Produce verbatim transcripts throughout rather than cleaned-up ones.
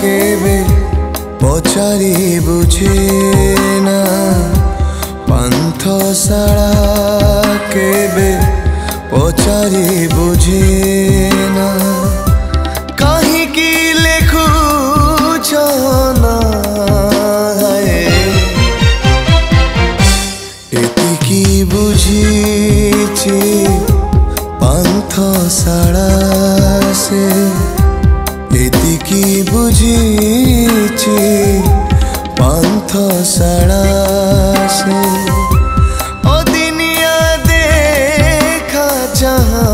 केबे पचारि बुझे ना पान्थशाला केबे पचारि बुझे ना कहीं की लिखुछ ना एतिकी बुझीची पान्थशाला से एतिकी बुझीची पान्थशाला से ओ दुनिया देखा जहाँ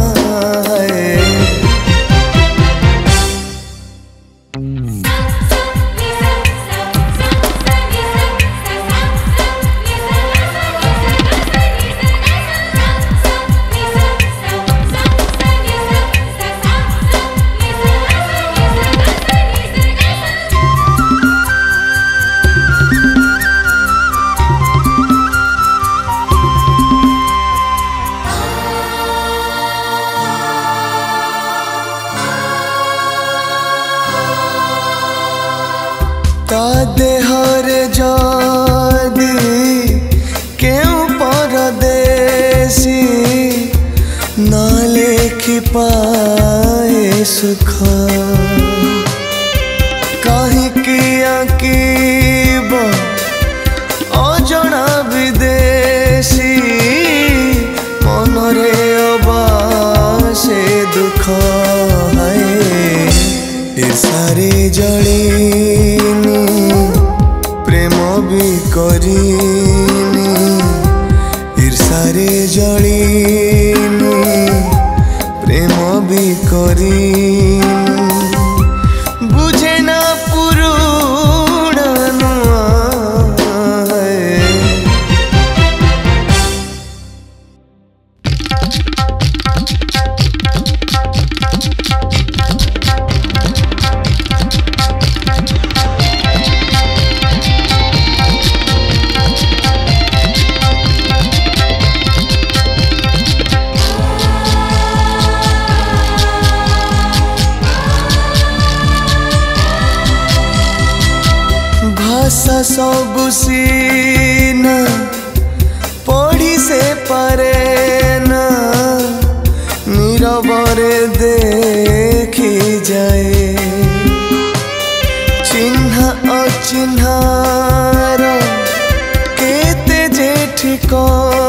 ता देहरे जादी क्यों परदेसी ना लेखि पाए सुख कहीं किया कीब अजना विदेशी मनरे अबा से दुख है सारे जड़ीनी प्रेम भी करीनी ईर्षारे जड़ीनी प्रेम भी करीनी बुझे ना पुरुणा नुआ भाषा सब सीना पढ़ी से पारे ना नीरबरे देखी जाए चिन्ह अचिन्हार केते जे ठिकाना